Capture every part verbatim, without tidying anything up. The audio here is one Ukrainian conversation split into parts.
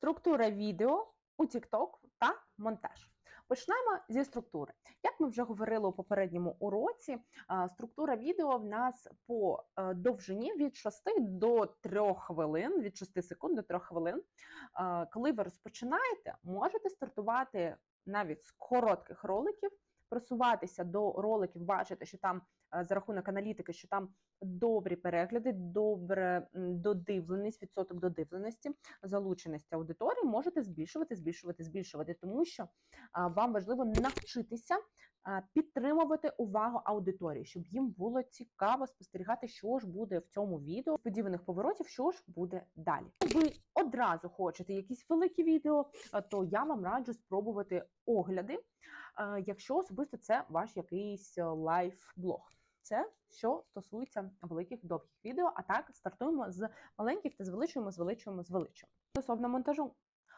Структура відео у TikTok та монтаж. Почнемо зі структури. Як ми вже говорили у попередньому уроці, структура відео в нас по довжині від шести до трьох хвилин, від шести секунд до трьох хвилин. Коли ви розпочинаєте, можете стартувати навіть з коротких роликів, просуватися до роликів, бачите, що там за рахунок аналітики, що там добрі перегляди, добре додивленість, відсоток додивленості, залученості аудиторії можете збільшувати, збільшувати, збільшувати, тому що вам важливо навчитися підтримувати увагу аудиторії, щоб їм було цікаво спостерігати, що ж буде в цьому відео, сподіваних поворотів, що ж буде далі. Ви одразу хочете якісь великі відео, то я вам раджу спробувати огляди, якщо особисто це ваш якийсь лайф-блог. Це що стосується великих довгих відео, а так стартуємо з маленьких та звеличуємо, звеличуємо, звеличуємо. Стосовно монтажу.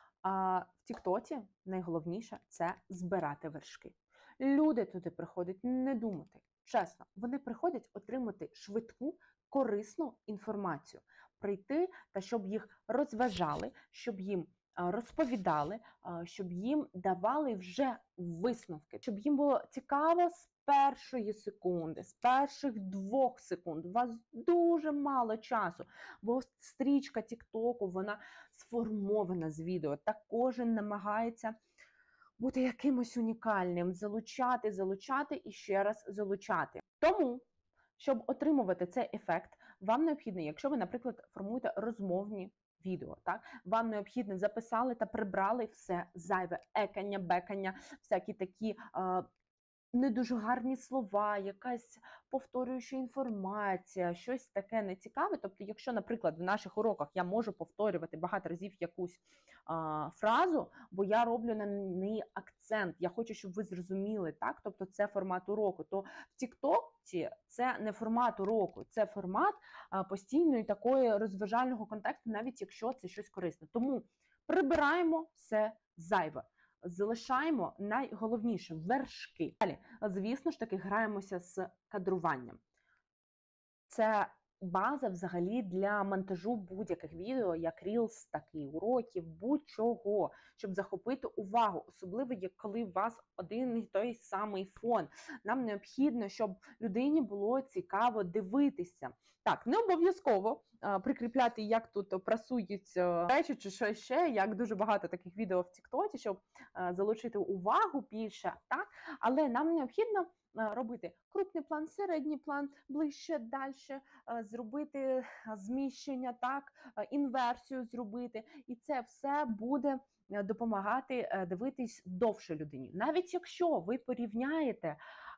А в Тіктоці найголовніше – це збирати вершки. Люди туди приходять не думати. Чесно, вони приходять отримати швидку, корисну інформацію. Прийти та щоб їх розважали, щоб їм розповідали, щоб їм давали вже висновки, щоб їм було цікаво з першої секунди, з перших двох секунд. У вас дуже мало часу, бо стрічка Тіктоку, вона сформована з відео. Та кожен намагається бути якимось унікальним, залучати, залучати і ще раз залучати. Тому, щоб отримувати цей ефект, вам необхідно, якщо ви, наприклад, формуєте розмовні відео, так? Вам необхідно записали та прибрали все зайве, екання, бекання, всякі такі е, не дуже гарні слова, якась повторююча інформація, щось таке нецікаве. Тобто, якщо, наприклад, в наших уроках я можу повторювати багато разів якусь а, фразу, бо я роблю на неї акцент, я хочу, щоб ви зрозуміли, так? Тобто це формат уроку, то в тіктоці це не формат уроку, це формат а, постійної такої розважального контексту, навіть якщо це щось корисне. Тому прибираємо все зайве. Залишаємо найголовніше – вершки. Далі, звісно ж таки, граємося з кадруванням. Це база взагалі для монтажу будь-яких відео, як Reels, так і уроків, будь-чого, щоб захопити увагу. Особливо, коли у вас один і той самий фон. Нам необхідно, щоб людині було цікаво дивитися. Так, не обов'язково прикріпляти, як тут прасуються речі чи що ще, як дуже багато таких відео в Тіктоці, щоб залучити увагу більше, так? Але нам необхідно робити крупний план, середній план, ближче, далі, зробити зміщення, так, інверсію зробити. І це все буде допомагати дивитись довше людині. Навіть якщо ви порівняєте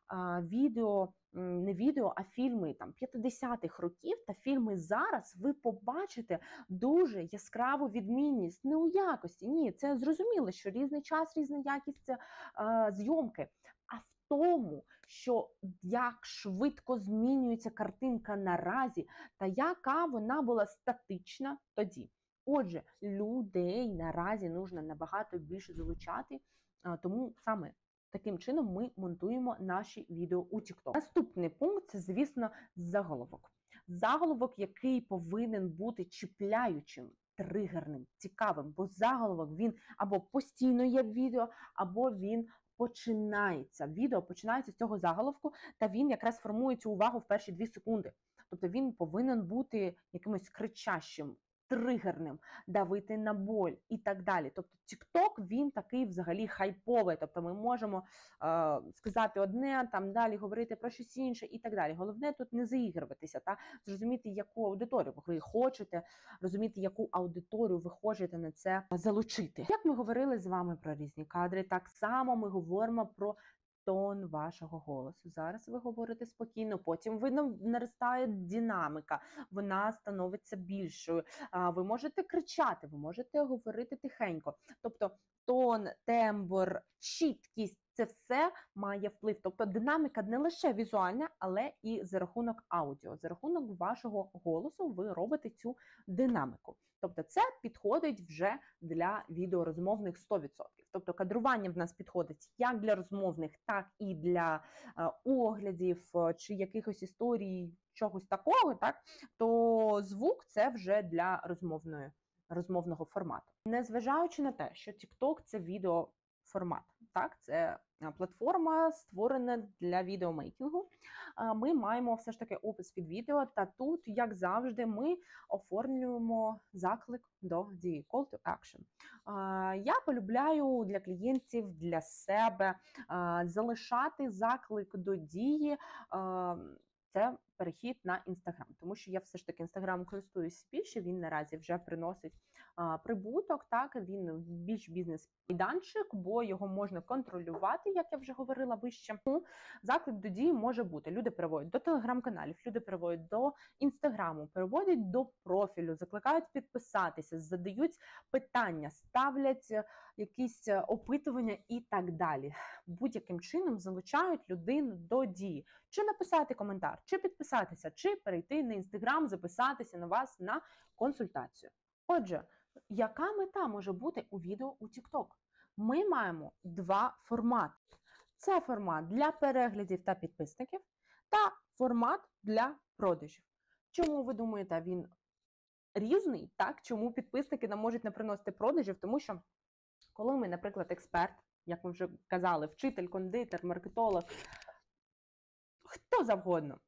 відео, не відео, а фільми там п'ятдесятих років та фільми зараз, ви побачите дуже яскраву відмінність. Не у якості, ні, це зрозуміло, що різний час, різна якість а, зйомки, а в тому, що як швидко змінюється картинка наразі, та яка вона була статична тоді. Отже, людей наразі нужно набагато більше залучати, тому саме таким чином ми монтуємо наші відео у TikTok. Наступний пункт – це, звісно, заголовок. Заголовок, який повинен бути чіпляючим, тригерним, цікавим, бо заголовок, він або постійно є в відео, або він починається. Відео починається з цього заголовку, та він якраз формує цю увагу в перші дві секунди. Тобто він повинен бути якимось кричащим, тригерним, давити на боль і так далі. Тобто TikTok, він такий взагалі хайповий. Тобто ми можемо е, сказати одне, там далі говорити про щось інше і так далі. Головне тут не заігруватися, та зрозуміти, яку аудиторію ви хочете, розуміти, яку аудиторію ви хочете на це залучити. Як ми говорили з вами про різні кадри, так само ми говоримо про тон вашого голосу. Зараз ви говорите спокійно, потім ви наростає динаміка, вона становиться більшою. Ви можете кричати, ви можете говорити тихенько. Тобто тон, тембр, чіткість – це все має вплив. Тобто динаміка не лише візуальна, але і за рахунок аудіо. За рахунок вашого голосу ви робите цю динаміку. Тобто це підходить вже для відеорозмовних сто відсотків. Тобто кадрування в нас підходить як для розмовних, так і для е, оглядів чи якихось історій, чогось такого, так? То звук – це вже для розмовної розмовного формату. Незважаючи на те, що TikTok – це відеоформат, так, це платформа, створена для відеомейкінгу, ми маємо все ж таки опис під відео, та тут, як завжди, ми оформлюємо заклик до дії, call to action. Я полюбляю для клієнтів, для себе залишати заклик до дії. Це перехід на Інстаграм, тому що я все ж таки Інстаграм користуюсь більше, він наразі вже приносить а, прибуток, так, він більш бізнес-майданчик, бо його можна контролювати, як я вже говорила вище. Заклик до дії може бути. Люди переводять до телеграм-каналів, люди переводять до Інстаграму, переводять до профілю, закликають підписатися, задають питання, ставлять якісь опитування і так далі. Будь-яким чином залучають людину до дії. Чи написати коментар, чи підписатися, чи перейти на Інстаграм, записатися на вас на консультацію. Отже, яка мета може бути у відео у TikTok? Ми маємо два формати. Це формат для переглядів та підписників, та формат для продажів. Чому ви думаєте, він різний? Так? Чому підписники нам можуть не приносити продажів? Тому що, коли ми, наприклад, експерт, як ми вже казали, вчитель, кондитер, маркетолог, хто завгодно.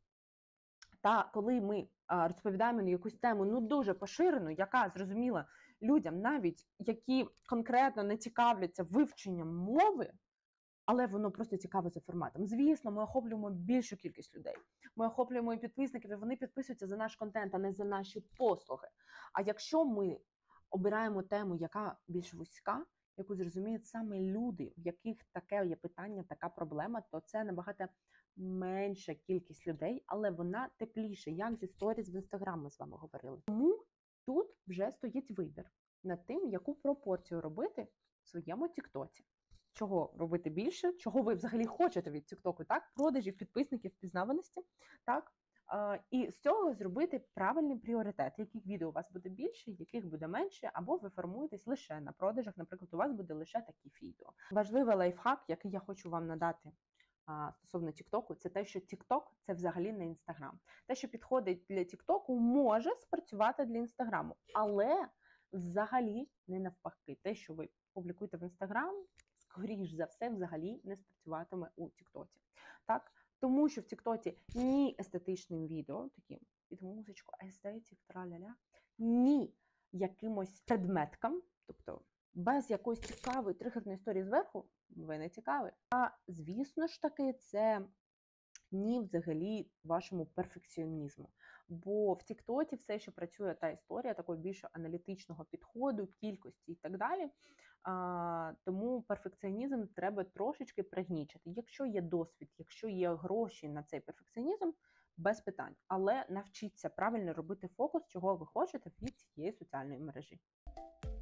Та коли ми а, розповідаємо на якусь тему, ну дуже поширену, яка зрозуміла людям, навіть які конкретно не цікавляться вивченням мови, але воно просто цікаве за форматом. Звісно, ми охоплюємо більшу кількість людей. Ми охоплюємо і підписників, і вони підписуються за наш контент, а не за наші послуги. А якщо ми обираємо тему, яка більш вузька, яку зрозуміють саме люди, в яких таке є питання, така проблема, то це набагато менша кількість людей, але вона тепліша, як зі сторіс в Інстаграм ми з вами говорили. Тому тут вже стоїть вибір над тим, яку пропорцію робити в своєму тіктоці. Чого робити більше, чого ви взагалі хочете від тіктоку, так? Продажів, підписників, впізнаваності, так? І з цього зробити правильний пріоритет, яких відео у вас буде більше, яких буде менше, або ви формуєтесь лише на продажах, наприклад, у вас буде лише такі відео. Важливий лайфхак, який я хочу вам надати а, стосовно тіктоку, це те, що тікток – це взагалі не інстаграм. Те, що підходить для тіктоку, може спрацювати для інстаграму, але взагалі не навпаки. Те, що ви публікуєте в інстаграм, скоріш за все, взагалі не спрацюватиме у тіктоці. Так? Тому що в тіктоці ні естетичним відео, такі під музичку, естетик, траля-ля, ні якимось предметкам, тобто без якоїсь цікавої тригерної історії зверху, ви не цікаві. А звісно ж таки, це ні взагалі вашому перфекціонізму. Бо в тіктоці все, що працює та історія, такого більш аналітичного підходу, кількості і так далі. А, тому перфекціонізм треба трошечки пригнічити. Якщо є досвід, якщо є гроші на цей перфекціонізм, без питань. Але навчіться правильно робити фокус, чого ви хочете від цієї соціальної мережі.